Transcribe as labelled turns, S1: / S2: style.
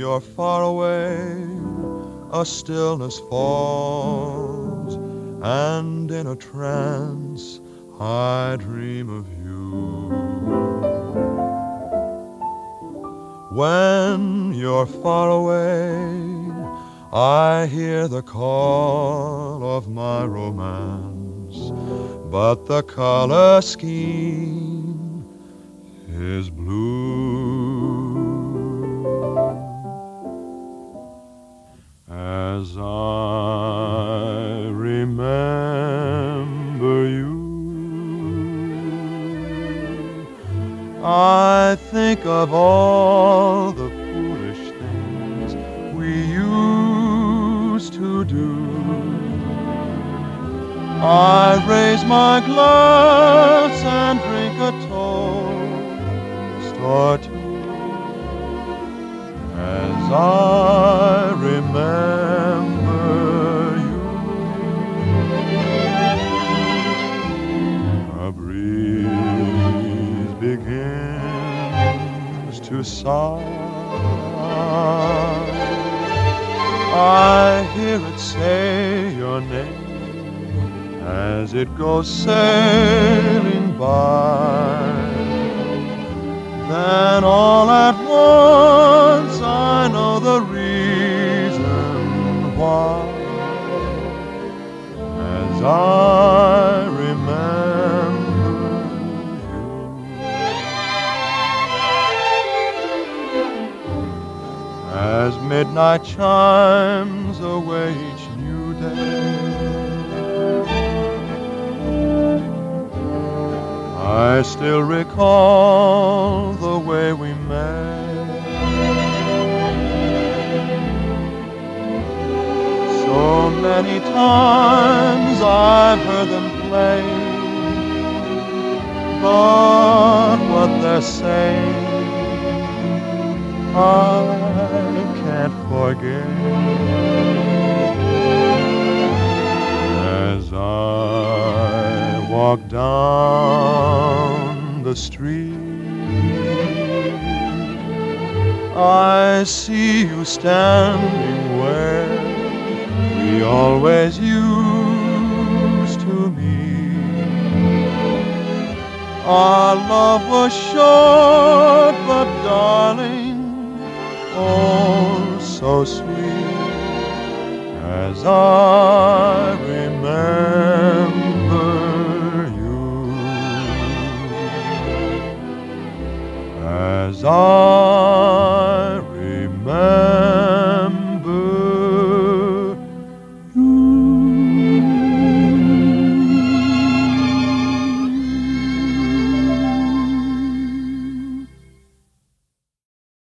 S1: you're far away, a stillness falls, and in a trance I dream of you. When you're far away, I hear the call of my romance, but the color scheme is blue. As I remember you, I think of all the foolish things we used to do. I raise my glass and drink a toast or two as I remember you. A breeze begins to sigh. I hear it say your name as it goes sailing by. Then all at once I know the reason why. As I remember you, as midnight chimes away each new day, I still recall the way we met. So many times I've heard them play, but what they're saying I can't forget. As I walk down the street, I see you standing where we always used to meet. Our love was short, but darling, oh so sweet. As I remember you, as I